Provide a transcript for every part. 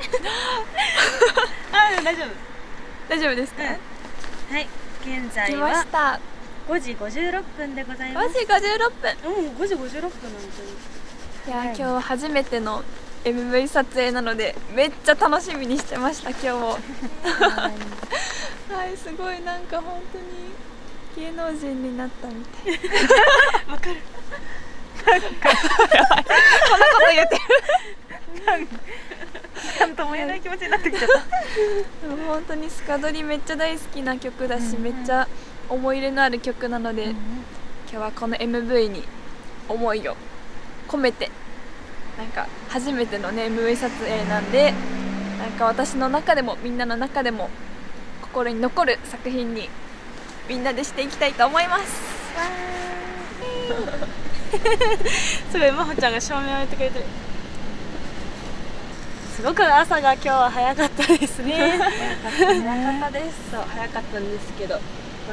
あ、大丈夫。 大丈夫ですか？ はい、現在来まはした 5時56分でございま 5 す。 時56分。 5時56分なんて。 いや、今日は初めての MV 撮影なのでめっちゃ楽しみにしてました、今日も。はい、すごいなんか本当に芸能人になったみたい。 わかる。 こんなこと言ってる。 なんとも言えない気持ちになってきちゃった。 でも本当にスカドリめっちゃ大好きな曲だし、めっちゃ思い入れのある曲なので、今日はこの MV に思いを込めて、なんか初めてのね MV 撮影なんで、なんか私の中でもみんなの中でも心に残る作品にみんなでしていきたいと思います。 すごい、まほちゃんが照明を置いてくれてる。すごく朝が今日は早かったですね。 早かったです。 そう、早かったんですけど、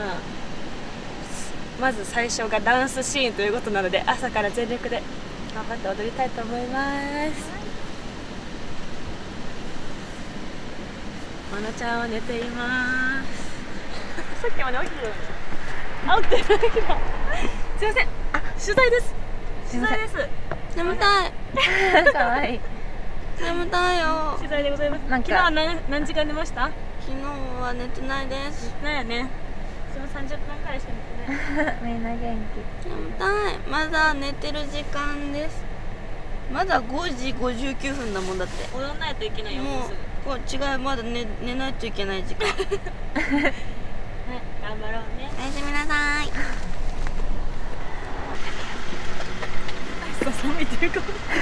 まず最初がダンスシーンということなので、朝から全力で頑張って踊りたいと思います。まなちゃんは寝ています。さっきまで起きてたのに。あ、起きてるだけだ。すいません。あ、取材です。取材です。 眠たい。かわいい。眠たいよ。 取材でございます。昨日は何時間寝ました？ 昨日は寝てないです。 寝てないよね。私も30分くらいしか寝てない。 みんな元気。眠たい。まだ寝てる時間です。まだ5時59分だもんだって。 踊らないといけないよ。もうすぐ。 こう違う、まだ寝ないといけない時間。 ね、頑張ろうね。 おやすみなさい。 寒いっていうか。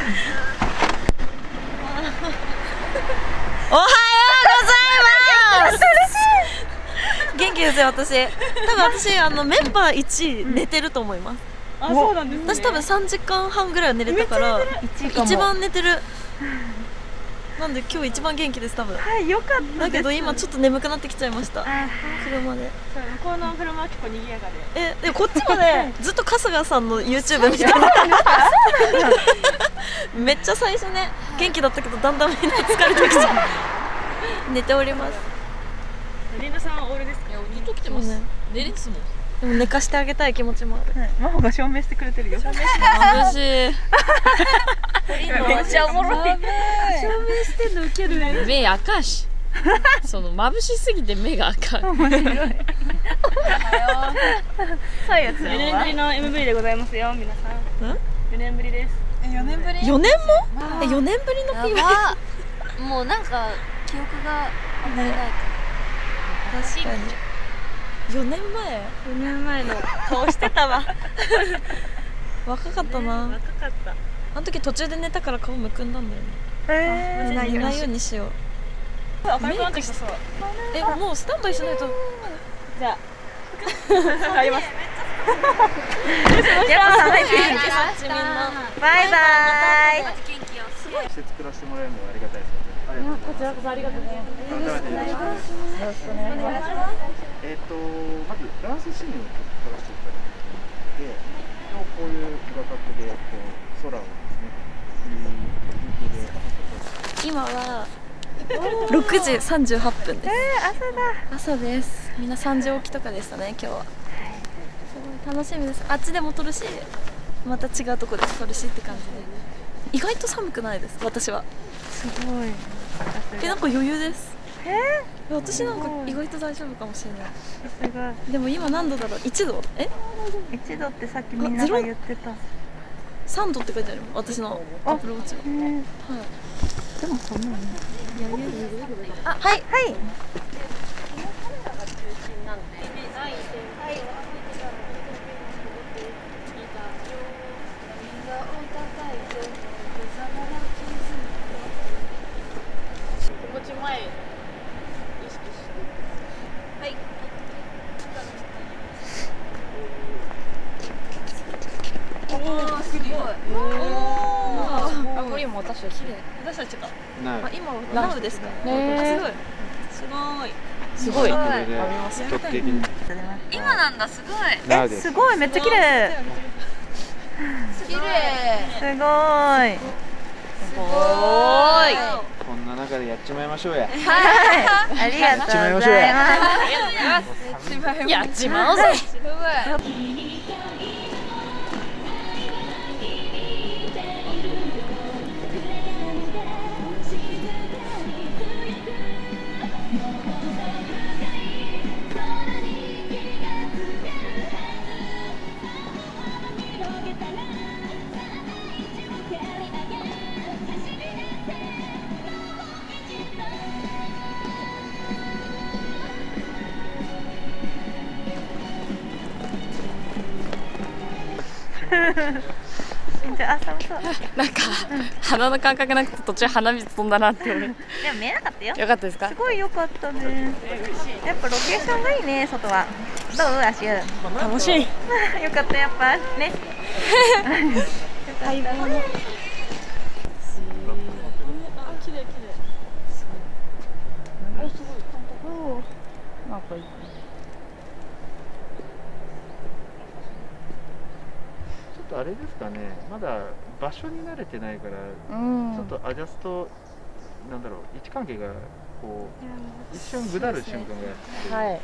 おはようございます。元気ですよ、私。多分私メンバー1寝てると思います。 あ、そうなんですね。 私多分3時間半ぐらいは寝れたから一番寝てる。なんで今日一番元気です、多分。 はい、よかったです。 だけど今ちょっと眠くなってきちゃいました、車で。 そう、向こうの車は結構賑やかで。 でこっちまでずっと春日さんの YouTube みたいな。めっちゃ最初ね元気だったけど、だんだんみんな疲れてきちゃう。寝ております。 リンダさんはオールですか？ いや、ずっと来てます。寝れてすもん。 でも寝かしてあげたい気持ちもある。 真帆が証明してくれてるよ。 眩しい。 めっちゃおもろい。証明してんのウケるね。 目赤いし。その眩しすぎて目が赤い。 面白い。 そういうやつ。 4年ぶりの MV でございますよ、皆さん。4年ぶりです。 4年ぶり？4年も？4年ぶりの PV。 もうなんか記憶があんまりない。 確かに。4年前 4年前の顔してたわ。 若かったな。 若かった。 あの時途中で寝たから顔むくんだんだよね。いないようにしよう。 明るくなってきた。そう。 もうスタンバイしないと。 じゃあ帰ります。 やっぱ寒いって言ってそっちみんな。バイバイ。 施設作らせてもらえるのはありがたいですね。 こちらこそありがとうございます。よろしくお願いします。よろしくお願いします。 まずダンスシーンを撮らせていただいて、こういう画角で空をですね、 今は6時38分です。朝です。みんな3時起きとかでしたね、今日は。すごい楽しみです。あっちでも撮るし、また違うところで撮るしって感じで。意外と寒くないです、私は。 すごい。 なんか余裕です。私なんか意外と大丈夫かもしれない。でも今何度だろう。1度 1度ってさっきみんなが言ってた。 3度って書いてある。私のアップルウォッチは。 でもそんなのね。 あ、はい。 前意識して。はい。おお、すごい。あ、これ今私たち。 私たちが。 あ、 今ナウですか。すごい。 すごい。 今なんだ、すごい。 すごい、めっちゃ綺麗。 綺麗。 すごい。 すごい。 こんな中でやっちちまいましょうや。 はい、ありがとうございます。 やっちまおうぜ。 じゃあ寒そう。 なんか鼻の感覚なくて途中鼻水飛んだなって思う。 でも見えなかったよ。 よかったですか？ すごい良かったね。やっぱロケーションがいいね、外は。どう足湯。 楽しい。 よかったやっぱね。待望の。 ちょっとあれですかね、まだ場所に慣れてないから、ちょっとアジャスト、なんだろう、位置関係がこう一瞬ぐだる瞬間があって、 はい。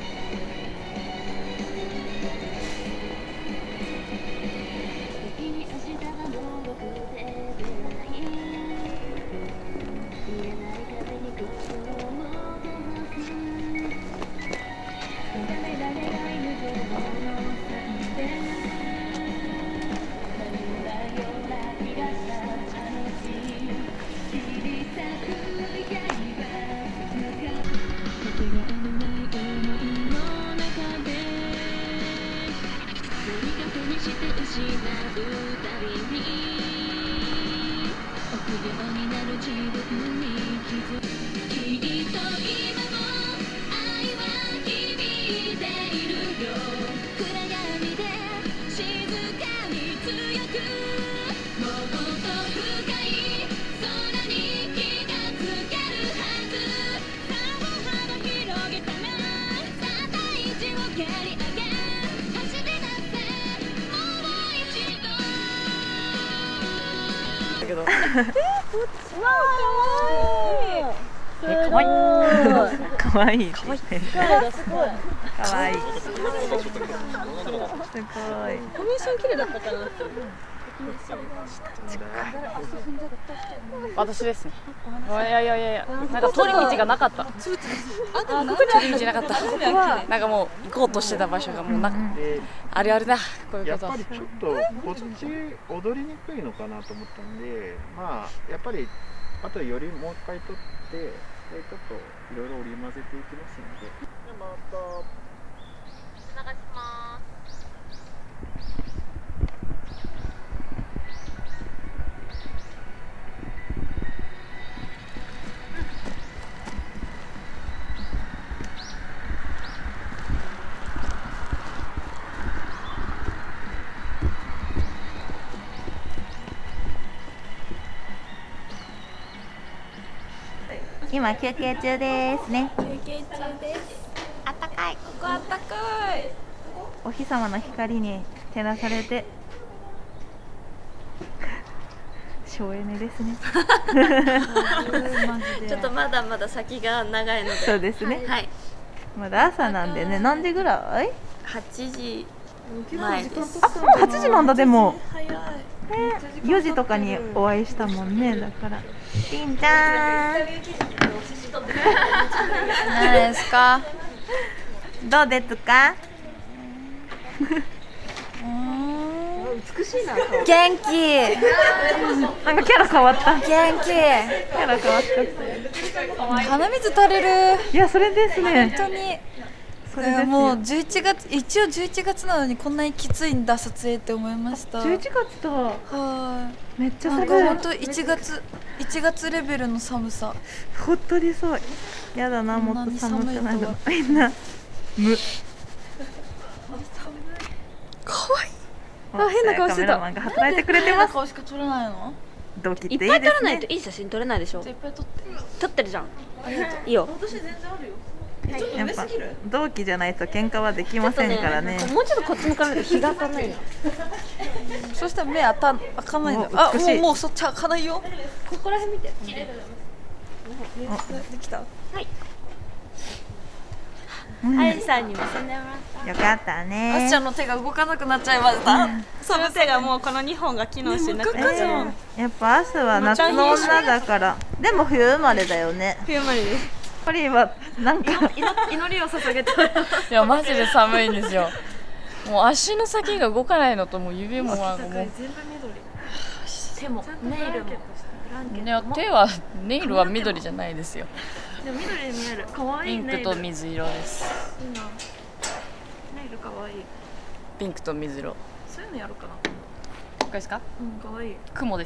けど。 かわいい。かわいい。かわいい。すごい。 コミュニケーション綺麗だったかな。私ですね。いやいやいやいや、なんか通り道がなかった。通り道なかった。なんかもう行こうとしてた場所がもうなく、あるあるだ。こういうことは。 やっぱりちょっとこっち踊りにくいのかなと思ったんで、まあやっぱりあとよりもう一回撮って、ちょっといろいろ織り交ぜていきますので。また。 お願いします。今休憩中ですね。 休憩中です。 あったかい。 ここあったかい。 お日様の光に照らされて省エネですね。 ちょっとまだまだ先が長いので。 そうですね。 はい。 まだ朝なんでね。何時ぐらい 8時前です。 あ、8時なんだ。でも早い。 4時とかにお会いしたもんね。だからりんちゃん何ですか？ どうですか？ 元気。 なんかキャラ変わった。 元気。 キャラ変わっちゃっ鼻水垂れる。 た。いや、それですね。 本当に。 それですよ。 もう11月、一応11月なのにこんなにきついんだ撮影って思いました。 11月だ。 はい。 めっちゃなん寒い。 か本当1月レベルの寒さ。 本当にそう。やだな、もっと寒くないの。みんな無。 可愛い。 あ、変な顔してた。カメラマンが働いてくれてます。 顔しか撮れないの？ 同期っていいいっぱい撮ですね。 らないといい写真撮れないでしょ。 いっぱい撮って。 撮ってるじゃん。いいよ。 やっぱ同期じゃないと喧嘩はできませんからね。 もうちょっとこっち向かないと日が当たらないの。 そしたら目開かないの。 お美しい。 もうそっち開かないよ。 ここら辺見て。 できた。 あいさんにも遊んでもらった。 よかったあっねちゃんの手が動かなくなっちゃいました。 その手がもうこの2本が機能しなくなっちゃう。 やっぱアスは夏の女だからでも冬生まれだよね冬までです。 これはなんか祈りを捧げて。 いやマジで寒いんですよ。もう足の先が動かないのともう指もなんかもう。 全部緑。手もネイルも。 いや手はネイルは緑じゃないですよ。 でも緑に見える。可愛いネイル。 ピンクと水色です。 いいな。ネイル可愛い。 ピンクと水色。 そういうのやろうかな。 これですか？ 可愛い。 雲です。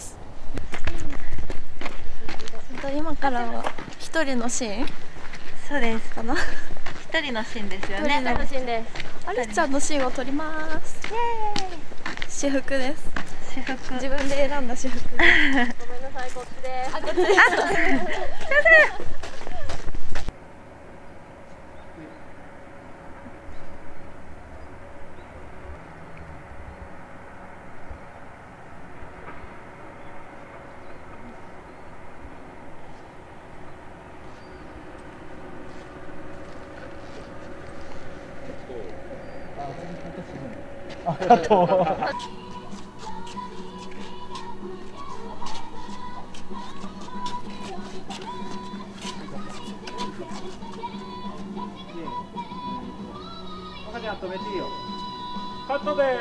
今からは一人のシーンそうですかな。 一人のシーンですよね楽しいです。 ありちゃんのシーンを撮ります。私服です。 私服自分で選んだ私服。 ごめんなさい、こっちです。 あ、こっちです。 ありがとう。赤ちゃん止めていいよ。カットで。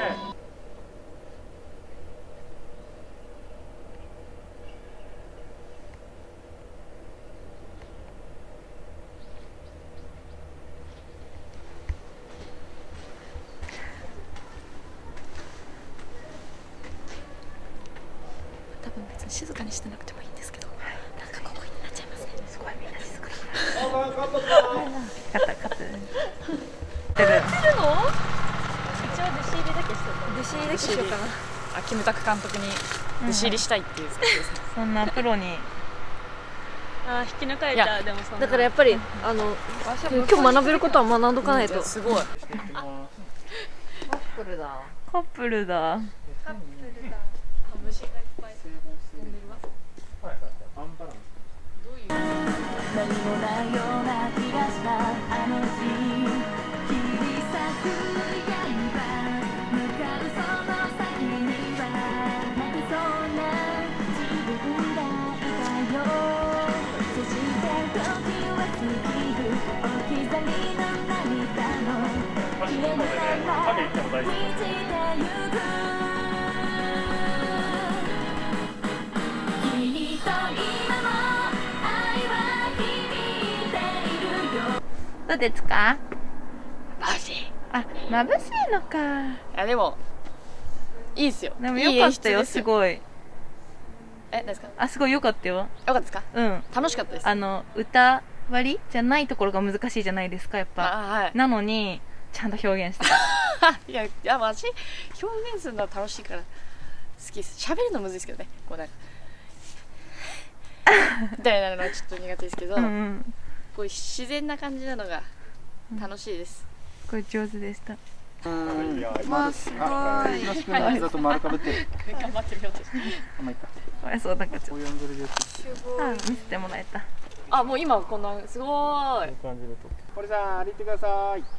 多分別に静かにしてなくてもいいんですけど、なんかここになっちゃいますね。すごいみんな静かに。 カットてるの？ 一応弟子入りだけしてた。 弟子入りしようかな。 あ、キムタク監督に弟子入りしたいっていう作ですね。 そんなプロにあ、引き抜かれちゃう。でもそんな。 だからやっぱり今日学べることは学んどかないと。 すごい。 カップルだカップルだ虫がいっぱい飛んでるわ。 アンバランス。 何もないような気がしたあの日切り裂く刃向かうその先には泣きそうな自分がいたよそして時は過ぎる置き去りの涙も消えながら満ちてゆく君と今もどうですか？ マジ。 あ、眩しいのか。 いやでもいいですよ。 でもよかったよ、すごい。 何ですか？ あ、すごいよかったよ。 よかったですか？ うん。 楽しかったです。 歌割りじゃないところが難しいじゃないですか、やっぱ。 はい。 なのにちゃんと表現してた。 いやマジ表現するのは楽しいから好きです。喋るのむずいですけどね。こうなんかみたいなのはちょっと苦手ですけど、 うん、 こういう自然な感じなのが楽しいです。 これ上手でした。 まあすごい。 膝と丸かぶってる。 頑張ってみようとして。 まあいいか。 これそうなんかちょっお呼んでるです。 と見せてもらえた。 あ、もう今こんなすごーい。 こういう感じで撮って。堀さん歩いてください。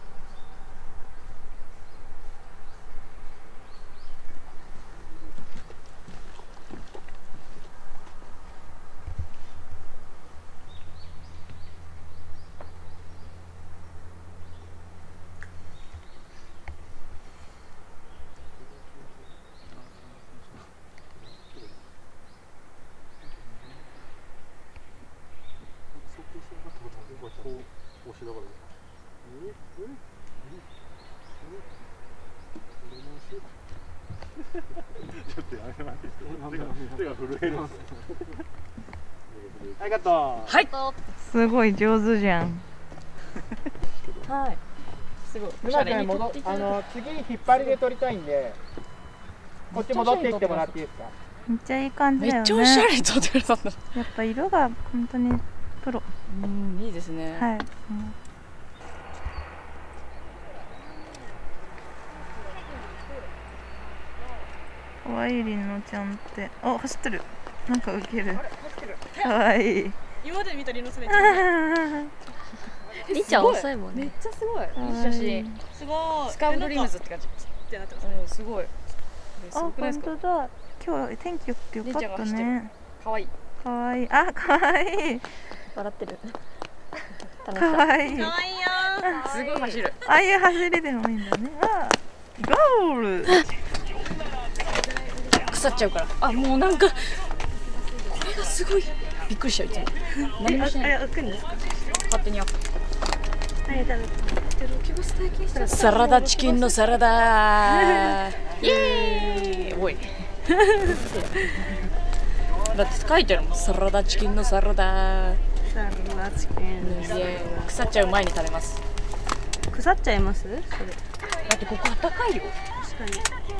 ちょっとやめます。手が震える。ありがとう。 はい。 すごい上手じゃん。 はい。すごい。 次引っ張りで撮りたいんで、こっち戻っていってもらっていいですか。 めっちゃいい感じだよね。 めっちゃおしゃれに撮ってくださった。 やっぱ色が本当にプロ。 いいですね。 はい。可愛いりんのちゃんって、走ってる。なんかウケる。可愛い。 今まで見たリノさんりんちゃん遅いもんね。めっちゃすごい。いい写真。 すごい。 スカーブドリームズって感じ。 ってなってます。 うん、すごい。すあ、 ごくないですか。 本当だ。今日天気良くてよかったね。 可愛い。 可愛い。あ、可愛い。 笑ってる。 可愛い。 可愛いよ。 すごい走る。 ああいう走りでもいいんだね。あ、ゴール。 腐っちゃうから。あ、もうなんかこれがすごいびっくりしちゃういつも。何もしない。 開くんですか。 勝手に開く。 はい、食べて。 サラダチキンのサラダイエーイ。おいだって書いてあるもん、サラダチキンのサラダ。 サラダチキン。 いや腐っちゃう前に食べます。 腐っちゃいます？それ。 だってここあったかいよ。 確かに。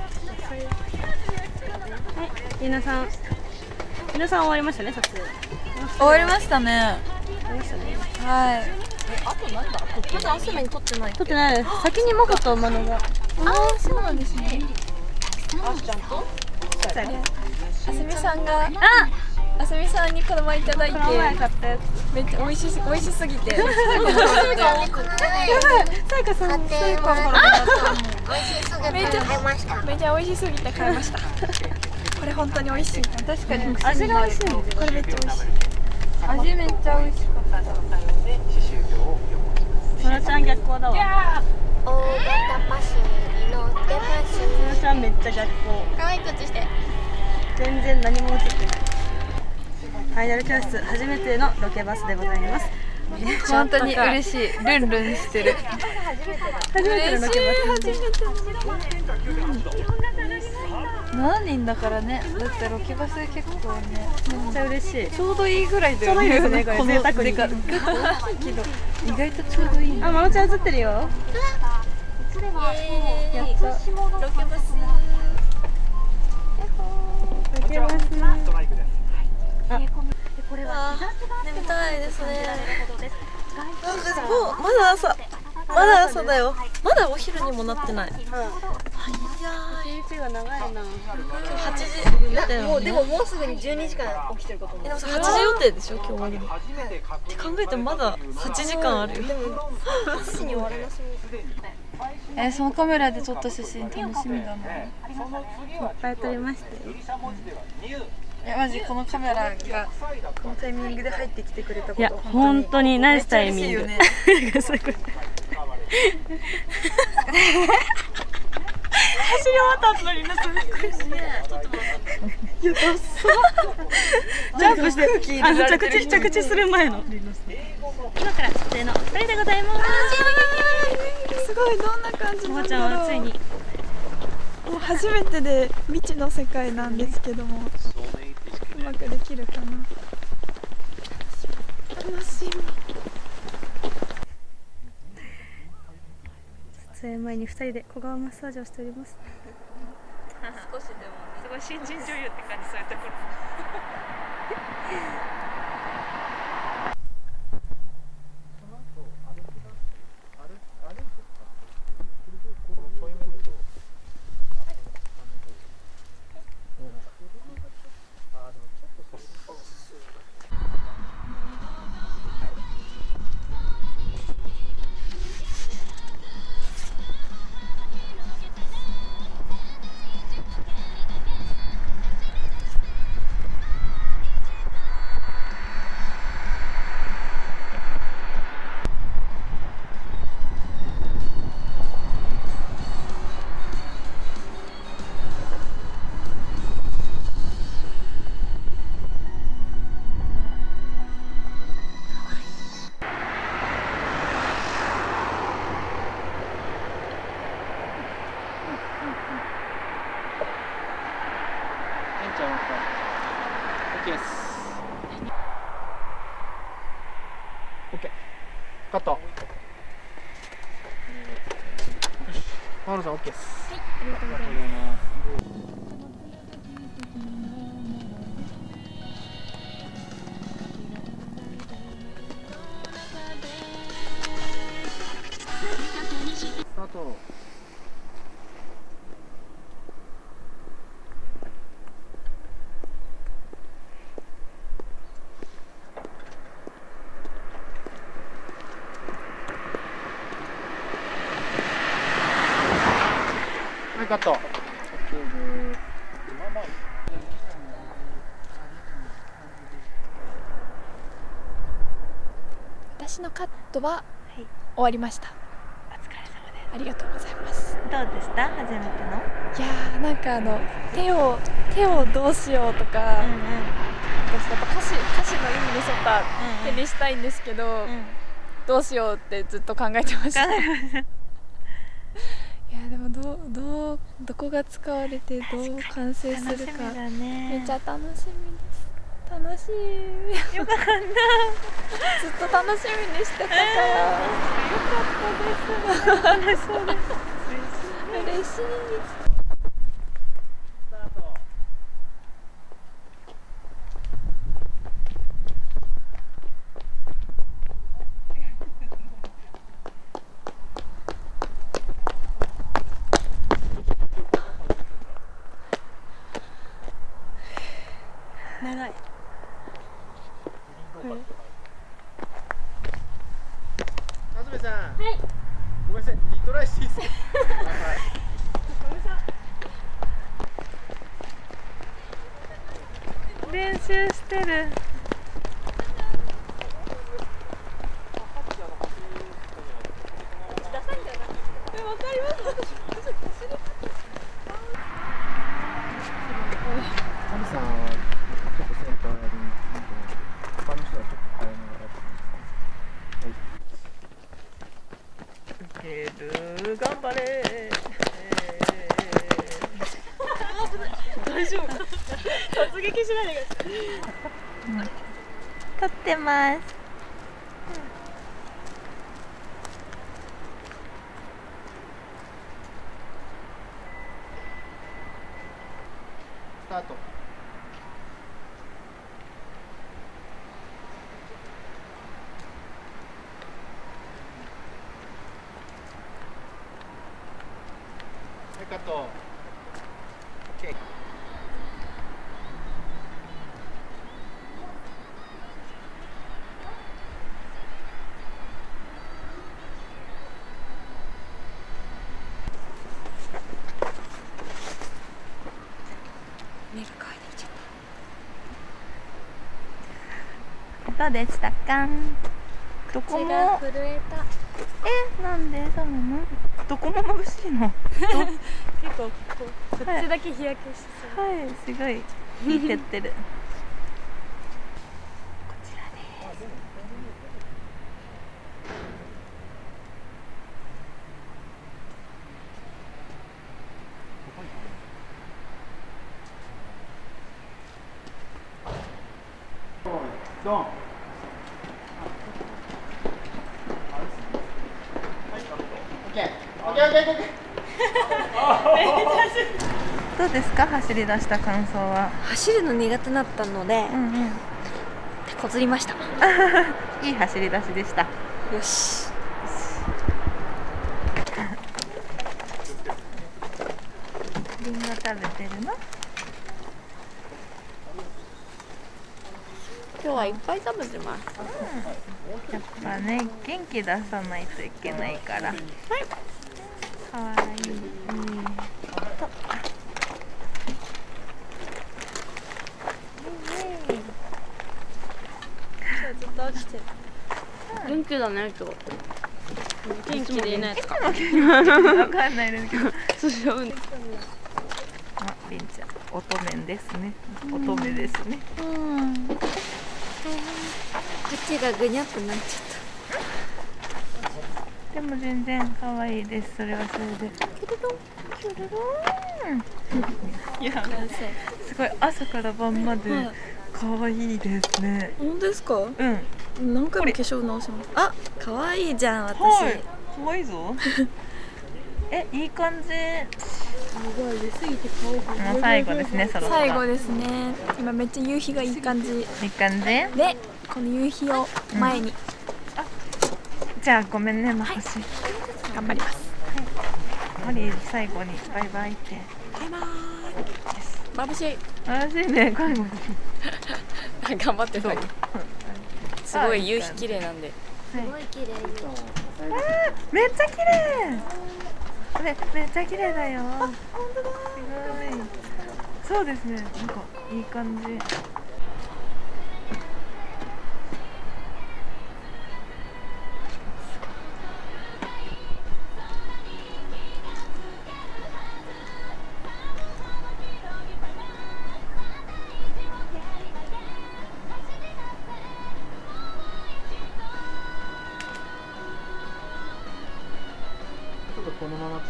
はい、皆さん終わりましたね、撮影。 終わりましたね。 終わりましたね。 はい。 あとなんだ。 まだ朝目に撮ってない。 撮ってないです。先にマコとマノが。 ああ、そうなんですね。 あすちゃんとあすみさんが、あすみさんにこの前いただいて、めっちゃ美味しすぎて。 さやかさん、 めっちゃ美味しすぎて買いました。これ本当に美味しい。確かに味が美味しい。 これめっちゃ美味しい。味めっちゃ美味しかった。 そらちゃん逆光だわ。 大型バスに乗ってます。 そらちゃんめっちゃ逆光。 可愛い靴して。 全然何も映ってない。ファイナル教室初めてのロケバスでございます。 本当に嬉しい。ルンルンしてる。 初めてのロケバス。 7人だからね。だってロケバス結構ね、 めっちゃ嬉しい。 ちょうどいいぐらいだよね。 ちょうどいいですね、これ贅沢に。 でか結構大きいけど意外とちょうどいいね。 あ、まのちゃん映ってるよ。 やったロケバス。 ロケバス。 眠たいですね。もうまだ朝だよ。まだお昼にもなってない。 一日が長いな。 8時だよね。 もうでももうすぐに12時間起きてることに。 でもさ、8時予定でしょ今日終わるの。って考えてもまだ8時間あるよ。でも8時に終わらなそう。そのカメラで撮った写真楽しみだな。いっぱい撮りましたよ。 いやマジこのカメラがこのタイミングで入ってきてくれたこと。 いや本当にナイスタイミング。 ね。 走り終わった後のリナさん。いやダッサ。ジャンプして着地する前のリナさん。今から撮影のお二人でございます。 すごいどんな感じももちゃんはついに。 もう初めてで未知の世界なんですけども、うまくできるかな。楽しみ。 撮影前に2人で小顔マッサージをしております。 少しでもね。 すごい新人女優って感じ、そういうところ。 カット。マルさん OK です。はい、ありがとうございます。スタート。 カット。 私のカットは終わりました。 お疲れ様です。 ありがとうございます。 どうでした？初めての。 いやー、なんか手をどうしようとか、私やっぱ歌詞の意味に沿った手にしたいんですけど、どうしようってずっと考えてました。いやでもどこが使われてどう完成するかめっちゃ楽しみです。楽しい。 よかった。 ずっと楽しみにしてたから。よかったです。嬉しい。長い。 安住さん。はい。ごめんなさい、リトライしていいですか。 練習してる。頑張れ。 大丈夫か。突撃しないでください。 撮ってます。 スタート。カット。オッケー。 目が乾いてきちゃっどうでしたか？どこも。 震えた。 なんで？そうなの？どこも眩しいの？ 結構こっちだけ日焼けしそう。 はい、すごいいい照ってる。こちらです。 ドン。 どうですか？走り出した感想は。 走るの苦手だったので、手こずりました。 いい走り出しでした。 よし。 リンゴ食べてるの？ 今日はいっぱい食べてます。 やっぱね、元気出さないといけないから。はい。かわいい。 ずっと落ちてる。元気だね今日。元気でいないとか。 わかんないですけど。 そうしようね。 あ、りんちゃん、乙女ですね。乙女ですね。 口がぐにゃってなっちゃっでも全然可愛いです。それはそれで。キュルルン。いや、すごい朝から晩まで可愛いですね。 た。本当ですか？ うん。 何回も化粧直します。あ、可愛いじゃん私。 はい。可愛いぞ。いい感じ。もう最後ですね。そろそろ。 最後ですね。今めっちゃ夕日がいい感じ。 いい感じ。 で、この夕日を前に、 じゃあごめんね、まこし。 頑張ります。 マリー最後にバイバイって。 バイバーイ。眩しい。 眩しいね、最後に。 頑張ってる。すごい夕日綺麗なんで。 すごい綺麗。 めっちゃ綺麗。 めっちゃ綺麗だよ。本当だ。すごい。そうですね。なんかいい感じ。 このまま続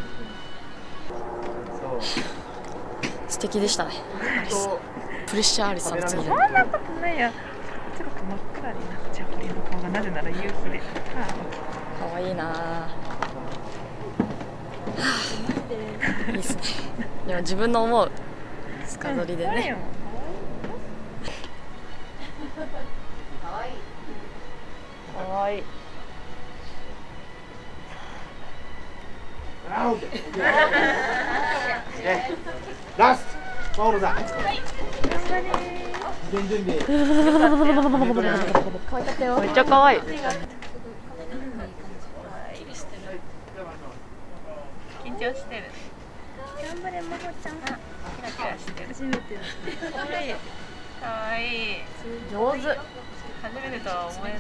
けます。そう。 素敵でしたね。プレッシャーありさの次だ。 そんなことないや。ちょっと真っ暗になっちゃう俺の顔が、なぜなら夕日で。 可愛いな。いいっすね。でも自分の思うスカ撮りでね。可愛い。 ラスト、マオロさん。 めっちゃ可愛い。 緊張してる。頑張れ、まほちゃん。キラキラしてる。初めて。可愛い。可愛い。 上手。 初めてとは思えない。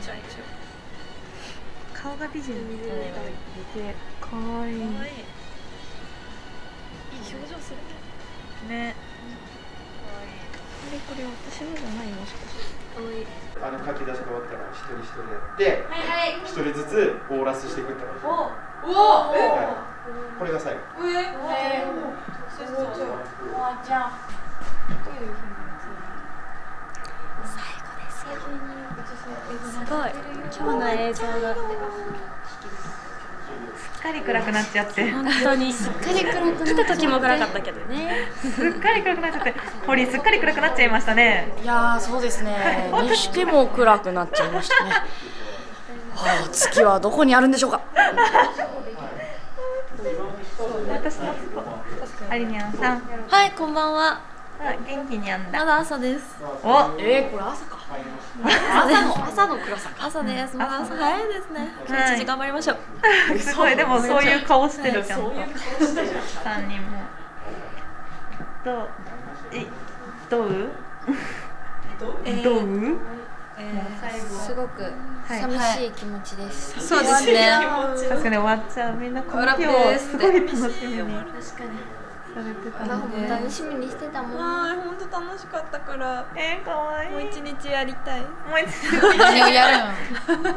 顔が美人。可愛い。いい表情するね。これ私のじゃない、もしかして。 書き出しが終わったら一人一人やって一人ずつコーラスしていくって感じ。これが最後。 すごい。今日の映像がすっかり暗くなっちゃって。 本当にすっかり暗くなっちゃって。来た時も暗かったけどね。 すっかり暗くなっちゃって。堀すっかり暗くなっちゃいましたね。 いやー、そうですね。にしても暗くなっちゃいましたね。はあ、月はどこにあるんでしょうか。 私のアリニャンさん。 はい、こんばんは。 元気にゃんだ。 まだ朝です。 お、 これ朝か。朝の暗さか。 朝です。まだ朝早いですね。1時頑張りましょう。 すごい、でもそういう顔してるじゃん。3人も。どう？ すごく寂しい気持ちです。 そうですね。確かに終わっちゃう。みんなこの日をすごい楽しみに。 確かに。 されてたので。 楽しみにしてたもん。本当楽しかったから。 可愛い。 もう一日やりたい。 もう一日やる。 もう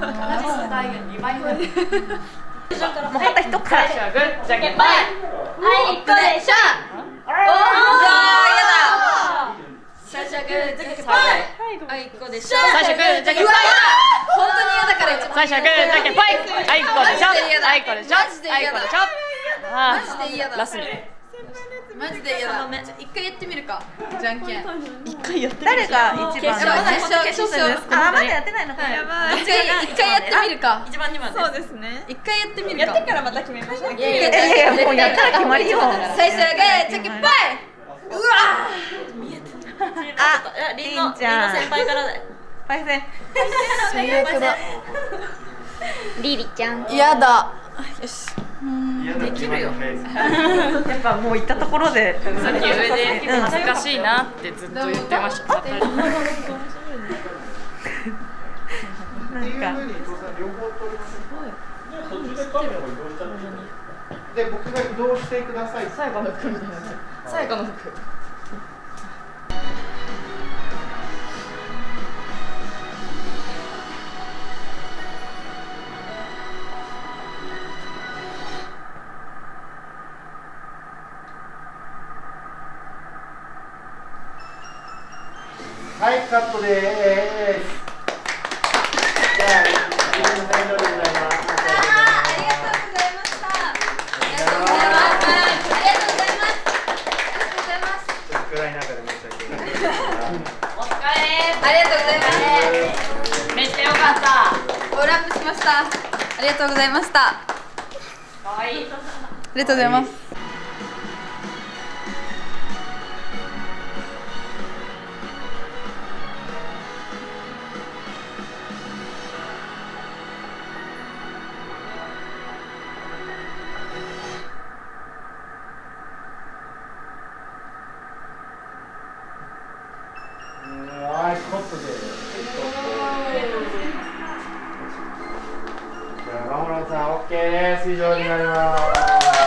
片人から。 じゃけんぽい。 はい、一個でしょ。おお、やだ。最初はグー、じゃけんぽい。はい、一個でしょ。 最初グー、じゃけんぽい。 本当に嫌だから一番。 最初グー、じゃけんぽい。はい、一個でしょ。はい、一個でしょ。 マジで嫌だ。 マジで嫌だ。 ラスに。 マジで嫌だ。一回やってみるか。じゃんけん。 一回やってみる。誰が一番？ 決勝。 あ、まだやってないのか。やばい。 一回やってみるか。 一番二番です。 そうですね。一回やってみるか。 やってからまた決めましょう。 いやもうやったら決まりよ。 最初はグー、じゃけんぽい。うわ。 あ、りんちゃん。 先輩からだよ。 パイセン。 最悪だ。 リリちゃん。 嫌だ。よし。 できるよ。 やっぱもう行ったところで。 さっき上で恥ずかしいなってずっと言ってました。 なんか。 で、僕が移動してください。 最後の服みたいな。最後の服。 はい、カットでーす。じゃあ、自分の才能でございます。 ありがとうございました。ありがとうございます。ありがとうございます。ありがとうございます。 ちょっと暗い中で申し訳ない。 お疲れ。 ありがとうございます。 めっちゃ良かった。 オールアップしました。ありがとうございました。 可愛い。 ありがとうございます。 以上になります。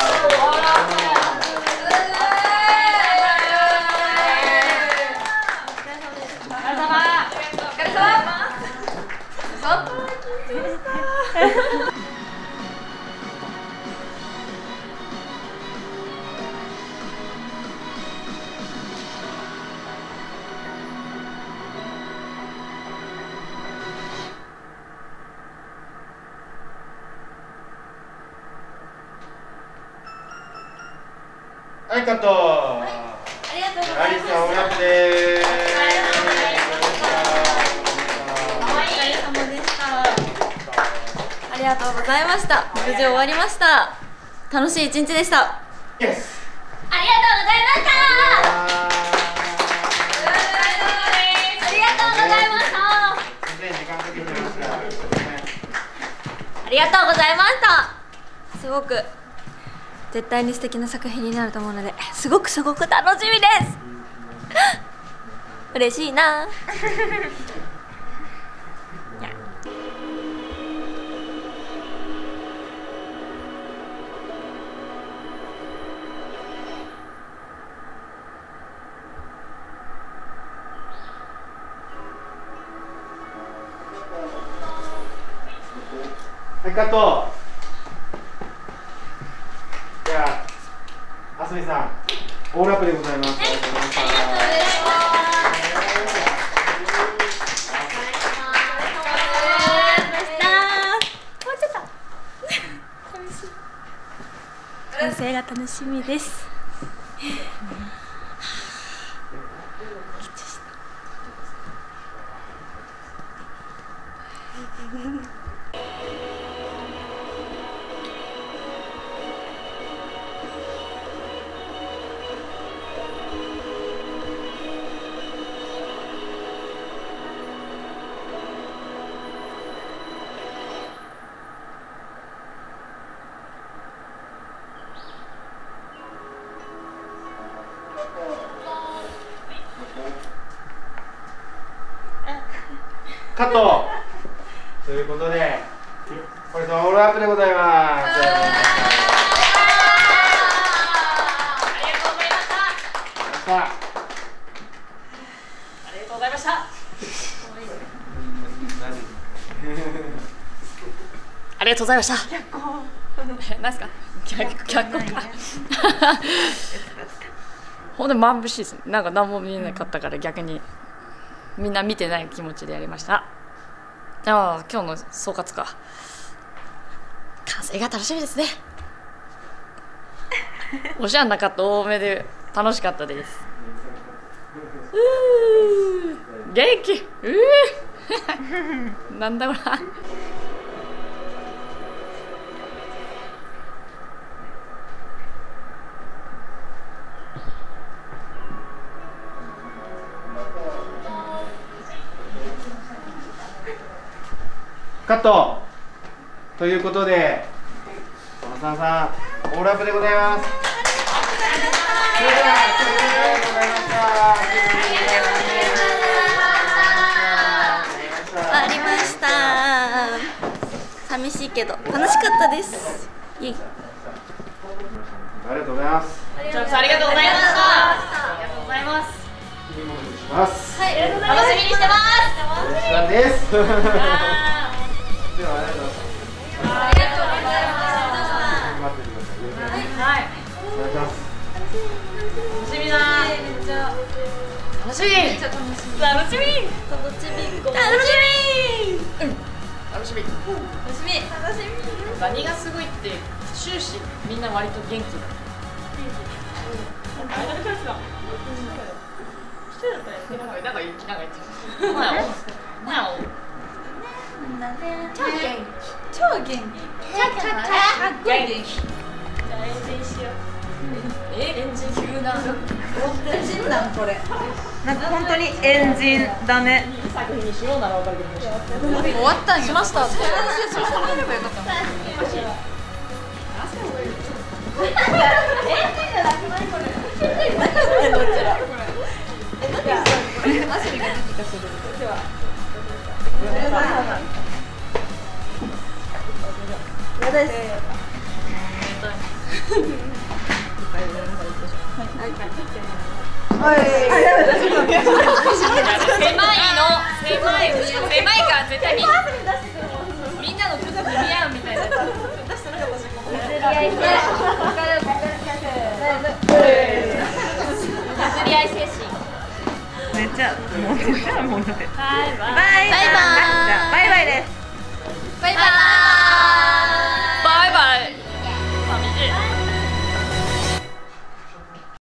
はい、カット。はい、ありがとうございます。アリスオーラップです。 ありがとうございました。無事終わりました。楽しい一日でした。 イエス。 ありがとうございました。ありがとうございました。ありがとうございました。すごく絶対に素敵な作品になると思うので、すごく楽しみです。嬉しいな。 はい、カット。じゃあ、あすみさん、オールアップでございます。ありがとうございました。 完成が楽しみです。 カットということで、これでオールアップでございます。ありがとうございました。ありがとうございました。 ありがとうございました。何ですか？脚本か。ほんで眩しいですね。なんか何も見えなかったから逆にみんな見てない気持ちでやりました。ああ、今日の総括か。完成が楽しみですね。おしゃんなカット多めで楽しかったです。元気。なんだこれ。 カットということで、小野さん、オールアップでございます。それでは、ありがとうございました。 ありました。寂しいけど楽しかったです。イエイ。 ありがとうございます。 ありがとうございました。ありがとうございます。 いいものにします。 はい、楽しみにしてます。 お時間です。では、ありがとうございます。 ありがとうございました。 待っててください。 はい。 お願いします。 楽しみだ。楽しみ。楽しみ。何がすごいって終始みんな割と元気だ。アイドルクラスだ。なんか言ってる。 超元気。超元気。 じゃあエンジンしよう。エンジン急な。 エンジンなんこれ。 なんか本当にエンジンだね。 作品にしようなら分かるけど。 終わったんしました。それればよかった。 嫌です。 から絶対にみんなのちょっと見合うみたいな。譲り合い精神。 めっちゃもう出ちゃうもので。バイバイ。 バイバイ。 バイバイです。 バイバイ。